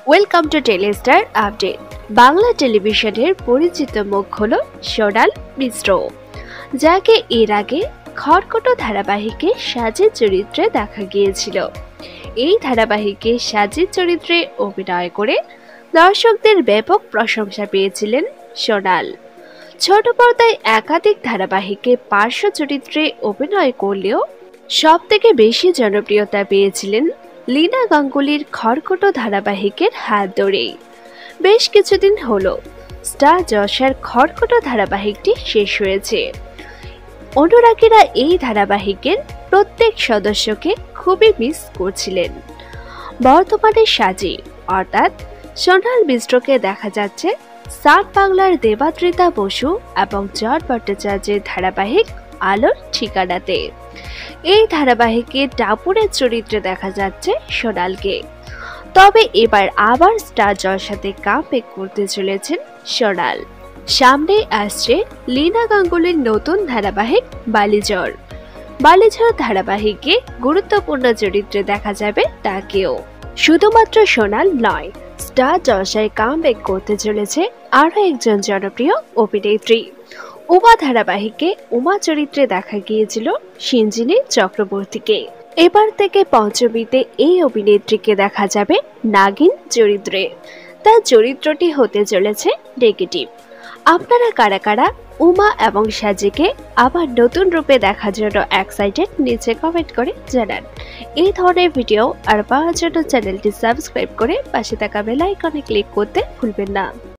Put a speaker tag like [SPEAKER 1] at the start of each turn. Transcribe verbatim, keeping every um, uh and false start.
[SPEAKER 1] Welcome to Telestar update. Bangla টেলিভিশনের পরিচিত মুখ হল সোনাল মিশ্র, যাকে এর আগে খড়কুটো ধারাবাহিকে সাজের চরিত্রে দেখা গিয়েছিল। এই ধারাবাহিকে সাজের চরিত্রে অভিনয় করে দর্শকদের ব্যাপক প্রশংসা পেয়েছিলেন সোনাল। ছোট পর্দায় একাধিক ধারাবাহিকে পার্শ্ব চরিত্রে অভিনয় করলেও সবথেকে বেশি জনপ্রিয়তা পেয়েছিলেন লীনা গাঙ্গুলির খড়কুটো ধারাবাহিকের হাত ধরেই। বেশ কিছুদিন হলো স্টার জলসার খড়কুটো ধারাবাহিকটি শেষ হয়েছে। অনুরাগীরা এই ধারাবাহিকের প্রত্যেক সদস্যকে খুবই মিস করছিলেন। বর্তমানে সাজি অর্থাৎ সোনাল মিশ্রকে দেখা যাচ্ছে সাত বাংলার দেবাদ্রিতা বসু এবং জট ভট্টাচার্যের ধারাবাহিক আলোর ঠিকানাতে। এই ধারাবাহিকে টাপুরের চরিত্রে দেখা যাচ্ছে সোনালকে। তবে এবার আবার স্টার জলসাতে কামব্যাক করতে চলেছেন সোনাল। সামনে আসছে লীনা গাঙ্গুলির নতুন ধারাবাহিক বালিজড়। বালিজড় ধারাবাহিকে গুরুত্বপূর্ণ চরিত্রে দেখা যাবে তাকেও। শুধুমাত্র সোনাল নয়, স্টার জলসায় কামব্যাক করতে চলেছে আরো একজন জনপ্রিয় অভিনেত্রী। উমা ধারাবাহিকে উমা চরিত্রে দেখা গিয়েছিল শিঞ্জিনী চক্রবর্তীকে। এবার থেকে পঞ্চমীতে এই অভিনেত্রীকে দেখা যাবে নাগিন চরিত্রে। তার চরিত্রটি হতে চলেছে নেগেটিভ। আপনারা কারা কারা উমা এবং সাজিকে আবার নতুন রূপে দেখার জন্য এক্সাইটেড নিচে কমেন্ট করে জানান। এই ধরনের ভিডিও আর পাওয়ার জন্য চ্যানেলটি সাবস্ক্রাইব করে পাশে থাকা বেল আইকনে ক্লিক করতে ভুলবেন না।